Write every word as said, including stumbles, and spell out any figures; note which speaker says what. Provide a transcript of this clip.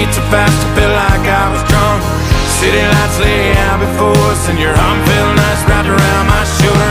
Speaker 1: too fast to feel like I was drunk. City lights lay out before us, and your arm felt nice wrapped around my shoulder.